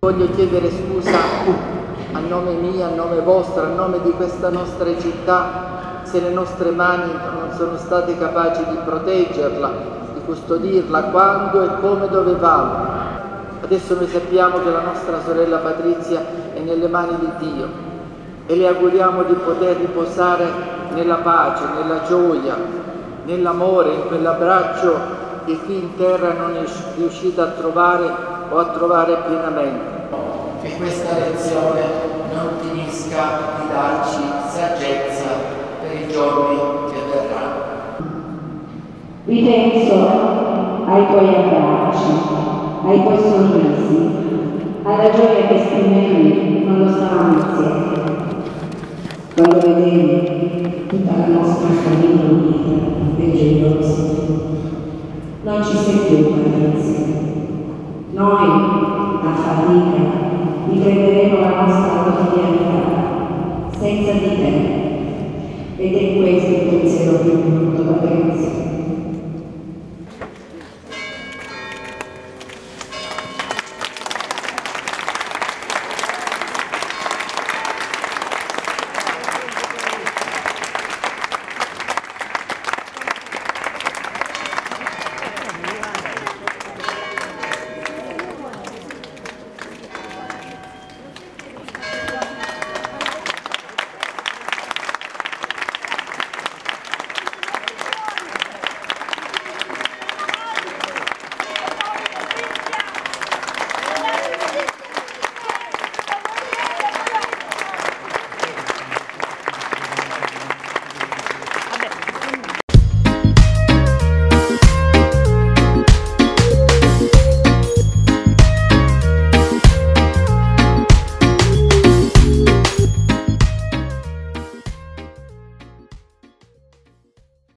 Voglio chiedere scusa a nome mio, a nome vostro, a nome di questa nostra città, se le nostre mani non sono state capaci di proteggerla, di custodirla quando e come dovevamo. Adesso noi sappiamo che la nostra sorella Patrizia è nelle mani di Dio e le auguriamo di poter riposare nella pace, nella gioia, nell'amore, in quell'abbraccio che qui in terra non è riuscita a trovare o a trovare pienamente. Che questa lezione non finisca di darci saggezza per i giorni che verranno. Ripenso ai tuoi abbracci, ai tuoi sorrisi, alla gioia che esprimevi quando stavamo insieme, quando vedevi tutta la nostra famiglia unita e generosa. Non ci sei più, Patrizia. Noi, a fatica, riprenderemo la nostra quotidianità senza di te. Ed è questo il pensiero più brutto, Patrizia.